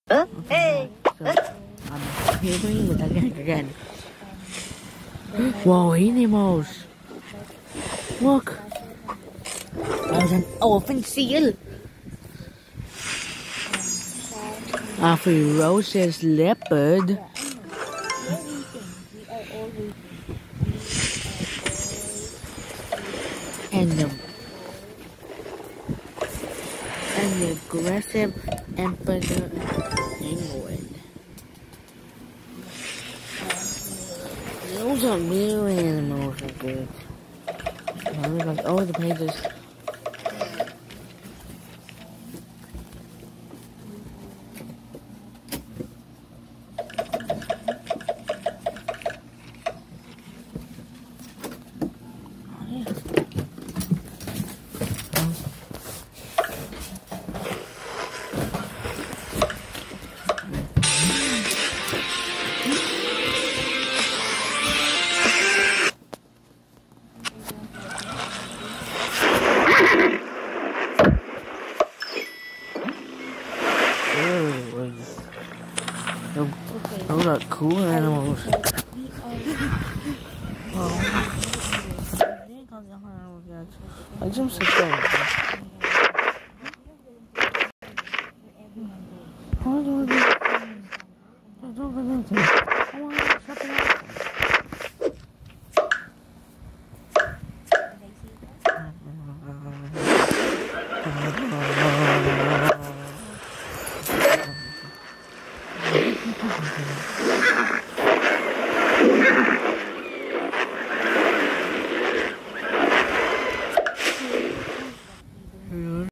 Huh? Hey! So, I'm filming it again. Wow, animals! Look! There's an elephant seal! A ferocious leopard! And the aggressive emperor penguin. Those are real animals, I think. I look like all the pages. Those are cool animals. I just sit down.